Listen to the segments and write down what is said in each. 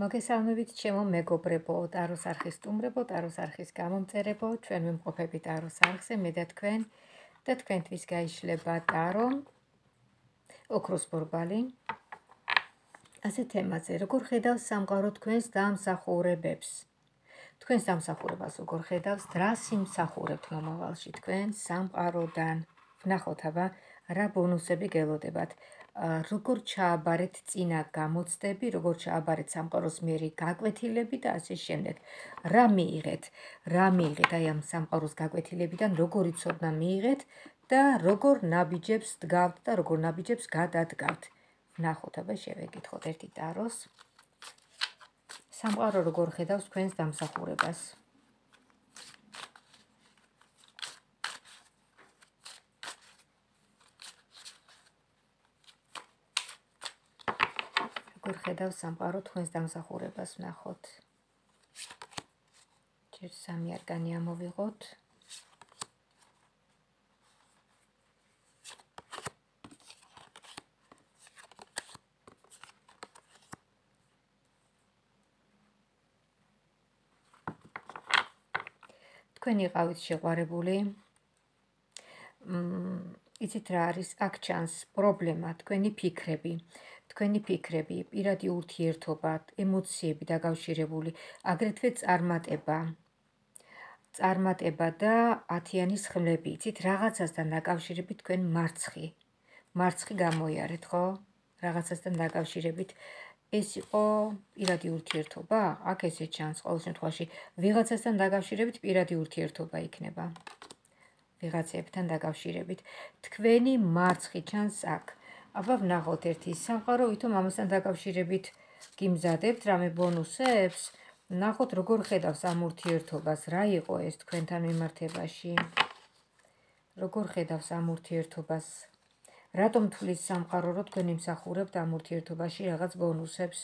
მოგესალმებით ჩემო მეგობრებო, ტაროს არხის სტუმრებო, ტაროს არხის გამომწერებო, ჩვენ ვიმყოფები ტაროს არხზე, მე და თქვენთვის გაიშლება ტარო, ოქროს ბორბალი. ასე თემაზე, როგორ ხედავს სამყარო თქვენს დამსახურებებს? თქვენს დამსახურებას როგორ ხედავს, რას იმსახურებთ მომავალში თქვენ სამყაროდან? ვნახოთ აბა, რა ბონუსები გელოდებათ. როგორ ჩააბარეთ წინა გამოცდები, როგორ ჩააბარეთ სამყაროს მიერი გაკვეთილები და ასე შემდეგ. რა მიიღეთ აი ამ სამყაროს გაკვეთილებიდან, როგორი ცოდნა მიიღეთ და როგორ ნაბიჯებს დგავთ და როგორ ნაბიჯებს გადადგავთ. ვნახოთ აბა, შევეკითხოთ ერთი ტაროს. სამყარო როგორ ხედავს თქვენს დამსახურებას? როგორ ხედავს სამყარო თქვენს დამსახურებას? ვნახოთ. ჯერ სამი არკანი ამოვიღოთ. თქვენ იყავით შეყვარებული. იცით რა არის? აქ ჩანს პრობლემა, თქვენი ფიქრები, პირადი ურთიერთობა, ემოციები დაკავშირებული, აგრეთვე წარმატება და ათიანის ხმლები. იცით, რაღაცასთან დაკავშირებით თქვენ მარცხი გამოიარეთ, ხო? რაღაცასთან დაკავშირებით. ეს იყო პირადი ურთიერთობა? აქ ესე ჩანს, ყოველ შემთხვევაში, ვიღაცასთან დაკავშირებით პირადი ურთიერთობა იქნება. ვიღაცებთან დაკავშირებით. თქვენი მარცხი ჩანს აქ. აბა ვნახოთ ერთი სამყარო, ვითომ ამასთან დაკავშირებით გიმზადებთ რამე ბონუსებს? ვნახოთ როგორ ხედავს ამ ურთიერთობას, რა იყო ეს თქვენთან მიმართებაში? როგორ ხედავს ამ ურთიერთობას? რატომ თვლის სამყარო, რომ თქვენ იმსახურებთ ამ ურთიერთობაში რაღაც ბონუსებს?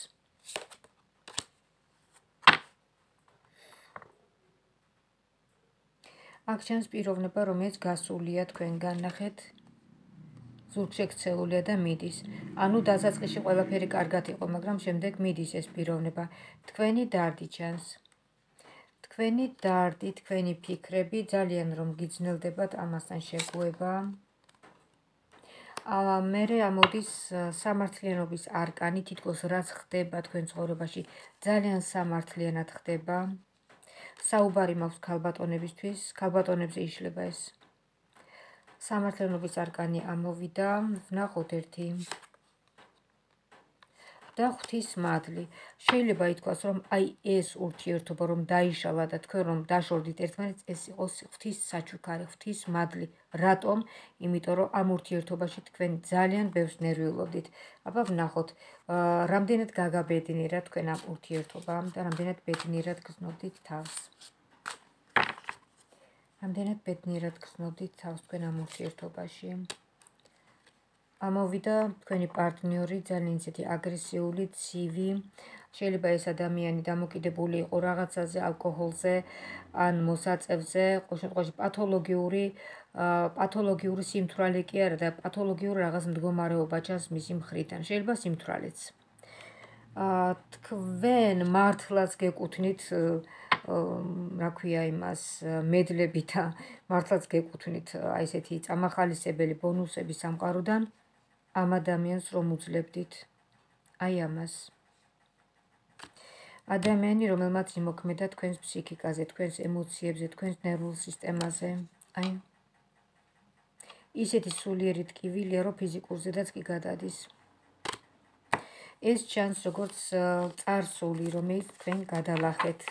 აქ ჩანს პიროვნება, რომელიც გასულია თქვენგან, ნახეთ, ზურგშექცეულია და მიდის. ანუ დასაწყისში ყველაფერი კარგად იყო, მაგრამ შემდეგ მიდის ეს პიროვნება. თქვენი დარდი ჩანს. თქვენი დარდი, თქვენი ფიქრები ძალიან რომ გიძნელდებათ ამასთან შეგუება. მერე ამოდის სამართლიანობის არკანი, თითქოს რაც ხდება თქვენ ცხოვრებაში, ძალიან სამართლიანად ხდება. საუბარი მაქვს ქალბატონებისთვის, ქალბატონებზე იშლება ეს. სამართლიანობის არკანი ამოვიდა, ვნახოთ ერთი. და ღვთის მადლი. შეიძლება ითქვას, რომ აი ეს ურთიერთობა რომ დაიშალა და თქვენ რომ დაშორდით ერთმანეთს, ეს იყო ღვთის საჩუქარი, ღვთის მადლი. რატომ? იმიტომ რომ ამ ურთიერთობაში თქვენ ძალიან ბევრს ნერვიულობდით. აბა ვნახოთ, რამდენად გაგაბედნიერად თქვენ ამ ურთიერთობამ და რამდენად ბედნიერად გრძნობდით თავს. რამდენად ბედნიერად გრძნობდით თავს თქვენ ამ ურთიერთობაში. ამოვიდა თქვენი პარტნიორი ძალიან ისეთი აგრესიული, ცივი. შეიძლება ეს ადამიანი დამოკიდებული იყო რაღაცაზე, ალკოჰოლზე, ან მოსაწევზე, ყოველ შემთხვევაში პათოლოგიური სიმთვრალე კი არა და პათოლოგიური რაღაც მდგომარეობა ჩანს მისი მხრიდან. შეიძლება სიმთვრალეც. თქვენ მართლაც გეკუთვნით, რა ქვია იმას, მედლები და მართლაც გეკუთვნით აი ესეთი წამახალისებელი ბონუსები სამყაროდან. ამ ადამიანს რომ უძლებდით, აი ამას. ადამიანი, რომელმაც იმოქმედა თქვენს ფსიქიკაზე, თქვენს ემოციებზე, თქვენს ნერვულ სისტემაზე. აი. ისეთი სულიერი ტკივილია, რომ ფიზიკურზედაც კი გადადის. ეს ჩანს როგორც წარსული, რომელიც თქვენ გადალახეთ.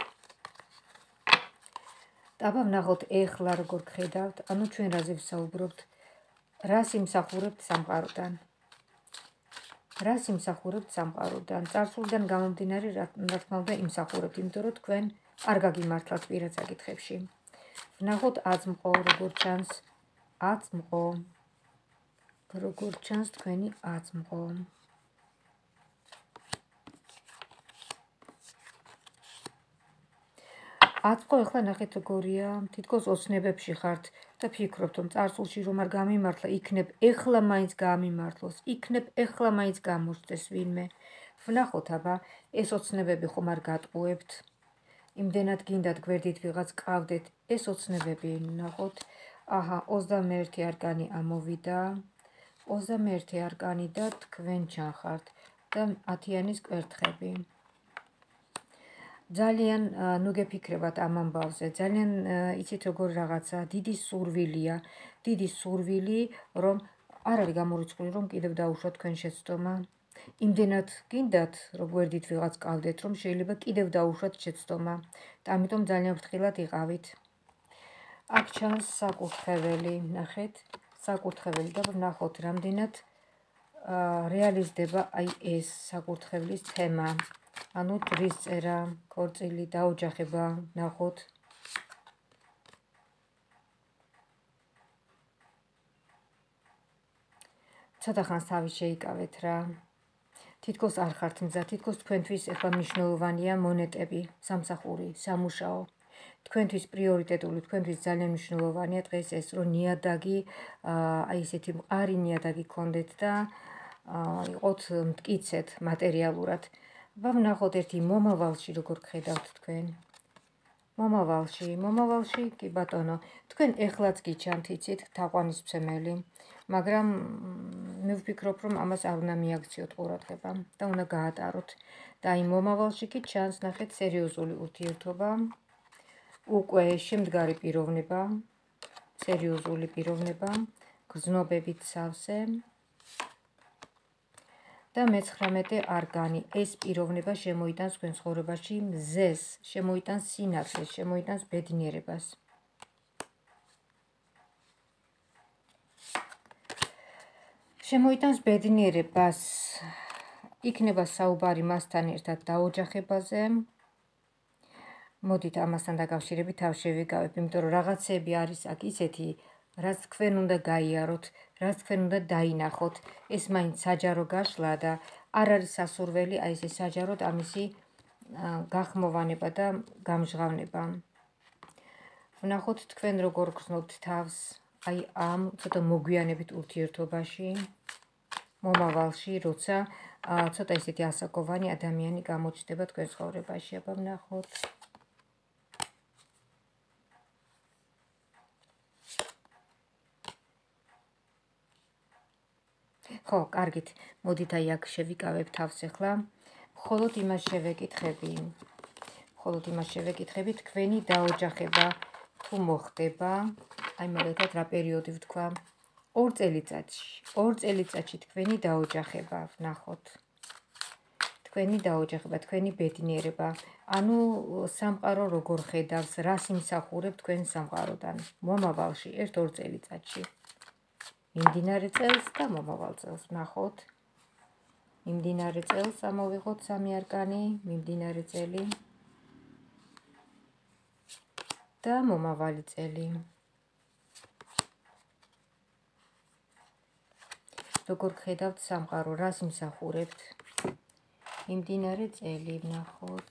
აბა ვნახოთ ეხლა როგორ გხედავთ, ანუ ჩვენ რაზე ვსაუბრობთ, რას იმსახურებთ სამყაროდან. რას იმსახურებთ სამყაროდან? წარსულიდან გამომდინარე, რა თქმა უნდა, იმსახურებთ, იმიტომ რომ თქვენ არ გაგიმართლათ პირად საკითხებში. ვნახოთ აწმყო, როგორ ჩანს აწმყო. როგორ ჩანს თქვენი აწმყო. აწმყო ახლა ნახეთ როგორია, თითქოს ოცნებებში ხართ და ფიქრობთ, რომ წარსულში რომ არ გამიმართლა, იქნებ ეხლა მაინც გამიმართლოს, იქნებ ეხლა მაინც გამოჩნდეს ვინმე. ვნახოთ აბა ეს ოცნებები ხომ არ გატყუებთ, იმდენად გინდათ გვერდით ვიღაც ყავდეთ, ეს ოცნებები ვნახოთ. აჰა, 21 არკანი ამოვიდა, 21 არკანი და თქვენ ჩახართ და 10-იანის კვერთხები. ძალიან ნუ გეფიქრებათ ამ ამბავზე, ძალიან იცით როგორ რაღაცა, დიდი სურვილია, დიდი სურვილი, რომ არ არის გამორიცხული, რომ კიდევ დაუშვათ თქვენ შეცდომა. იმდენად გინდათ, რომ გვერდით ვიღაც ყავდეთ, რომ შეიძლება კიდევ დაუშვათ შეცდომა და ამიტომ ძალიან ფრთხილად იყავით. აქ ჩანს საკურთხეველი, ნახეთ, საკურთხეველი და ვნახოთ რამდენად რეალიზდება აი ეს საკურთხევლის თემა. ანუ ჯვრის წერა, ქორწილი, დაოჯახება, ნახოთ. ცოტა ხანს თავი შეიკავეთ რა. თითქოს არ ხართ მზად, თითქოს თქვენთვის ეხლა მნიშვნელოვანია მონეტები, სამსახური, სამუშაო. თქვენთვის პრიორიტეტული, თქვენთვის ძალიან მნიშვნელოვანია დღეს ეს, რომ ნიადაგი, აი ესეთი მყარი ნიადაგი გქონდეთ და იყოთ მტკიცეთ მატერიალურად. ვნახოთ ერთი მომავალში როგორ გხედავთ თქვენ. მომავალში, კი ბატონო, თქვენ ეხლაც გიჩანთ, იცით, თაყვანისმცემელი, მაგრამ მე ვფიქრობ, რომ ამას არ უნდა მიაქციოთ ყურადღება და უნდა გაატაროთ. და აი მომავალში კი ჩანს, ნახეთ, სერიოზული ურთიერთობა, უკვე შემდგარი პიროვნება, სერიოზული პიროვნება, გრძნობებით სავსე. და მე-19 არკანი, ეს პიროვნება შემოიტანს თქვენ ცხოვრებაში მზეს, შემოიტანს სინათლეს, შემოიტანს ბედნიერებას. შემოიტანს ბედნიერებას, იქნება საუბარი მასთან ერთად დაოჯახებაზე. მოდით ამასთან დაკავშირებით თავ შევიკავებ, იმიტომ რომ რაღაცები არის აქ ისეთი, რაც თქვენ უნდა გაიაროთ, რაც თქვენ უნდა დაინახოთ. ეს მაინც საჯარო გაშლა და არ არის სასურველი აი ეს საჯაროდ ამისი გახმოვანება და გამჟღავნება. ვნახოთ თქვენ როგორ გრძნობთ თავს აი ამ ცოტა მოგვიანებით ურთიერთობაში, მომავალში, როცა ცოტა ისეთი ასაკოვანი ადამიანი გამოჩნდება თქვენ ცხოვრებაში. აბა ვნახოთ. ხო, კარგით, მოდით აი აქ შევიკავებ თავს ახლა. მხოლოდ იმას შევეკითხები, თქვენი დაოჯახება თუ მოხდება, აი მაგალითად რა პერიოდი ვთქვა, 2 წელიწადში თქვენი დაოჯახება, ვნახოთ. თქვენი დაოჯახება, თქვენი ბედნიერება, ანუ სამყარო როგორ ხედავს, რას იმსახურებ თქვენ სამყაროდან, მომავალში, 1-2 წელიწადში. მიმდინარე წელს და მომავალ წელს, ვნახოთ. მიმდინარე წელს ამოვიღოთ 3 არკანი, მიმდინარე წელი და მომავალი წელი. როგორ გხედავთ სამყარო, რას იმსახურებთ? მიმდინარე წელი, ვნახოთ.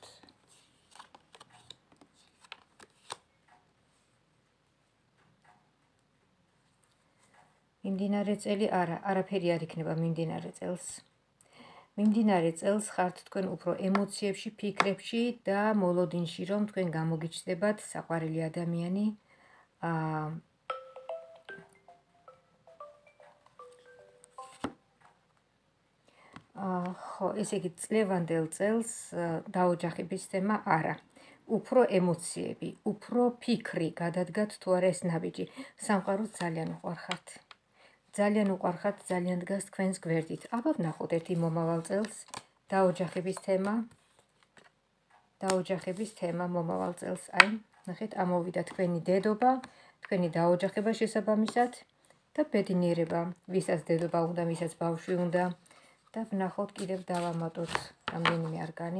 მიმდინარე წელი არაფერი არ იქნება მიმდინარე წელს. მიმდინარე წელს ხართ თქვენ უფრო ემოციებში, ფიქრებში და მოლოდინში, რომ თქვენ გამოგიჩნდებათ საყვარელი ადამიანი. ხო, ესე იგი წლევანდელ წელს დაოჯახების თემა არა. უფრო ემოციები, უფრო ფიქრი გადადგათ თუ არა ეს ნაბიჯი. სამყაროს ძალიან უყვარხართ. ძალიან უყვარხართ, ძალიან დგას თქვენს გვერდით. აბა ვნახოთ ერთი მომავალ წელს დაოჯახების თემა მომავალ წელს. აი, ნახეთ, ამოვიდა თქვენი დედობა, თქვენი დაოჯახება შესაბამისად და ბედნიერება, ვისაც დედობა უნდა, ვისაც ბავშვი უნდა. და ვნახოთ, კიდევ დავამატოთ რამდენიმე არკანი.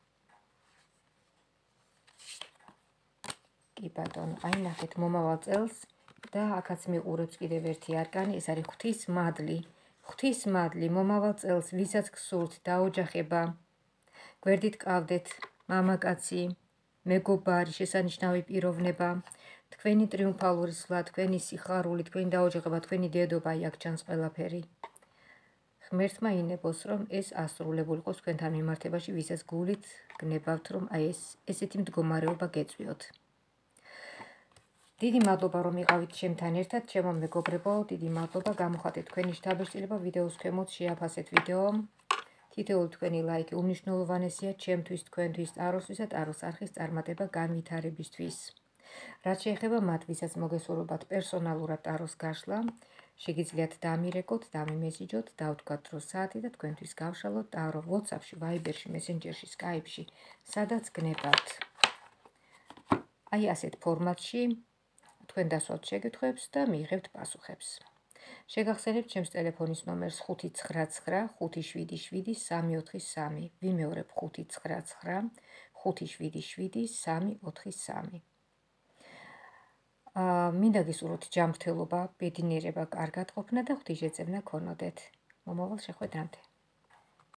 კი ბატონო, აი ნახეთ მომავალ წელს და აქაც მიყურებს კიდევ ერთი არკანი, ეს არის ღვთისმადლი. ღვთისმადლი მომავალ წელს, ვისაც გსურთ დაოჯახება, გვერდით ყავდეთ მამაკაცი, მეგობარი, შესანიშნავი პიროვნება, თქვენი ტრიუმფალური სვლა, თქვენი სიხარული, თქვენი დაოჯახება, თქვენი დედობა, აი აქ ჩანს ყველაფერი. ღმერთმა ინებოს, რომ ეს ასრულებულიყოს თქვენთან მიმართებაში, ვისაც გულით გნებავთ, რომ აი ესეთი მდგომარეობა გეწვიოთ. დიდი მადლობა, რომ იყავით ჩემთან ერთად, ჩემო მეგობრებო, დიდი მადლობა, გამოხატეთ თქვენი შთაბეჭდილება ვიდეოს ქვემოთ, შეაფასეთ ვიდეო. თითოეული თქვენი ლაიკი უმნიშვნელოვანესია ჩემთვის, თქვენთვის, ტაროსთვის და ტაროს არხის წარმატება განვითარებისთვის. რაც შეეხება მათ, ვისაც მოგესურვებათ პერსონალურად ტაროს გაშლა, შეგიძლიათ დამირეკოთ, დამიმესიჯოთ, დავთქვათ დრო საათი და თქვენთვის გავშალოთ ტარო WhatsApp-ში, Viber-ში, Messenger-ში, Skype-ში, სადაც გნებავთ. აი ასეთ ფორმატში თქვენ დასვათ შეკითხვებს და მიიღებთ პასუხებს. შეგახსენებთ ჩემს ტელეფონის ნომერს 599 577 343. ვიმეორებ 599 577 343. მინდა გისურვოთ ჯანმრთელობა, ბედნიერება, კარგად ყოფნა და ღვთისმშეწევნა ქონოდეთ. მომავალ შეხვედრამდე.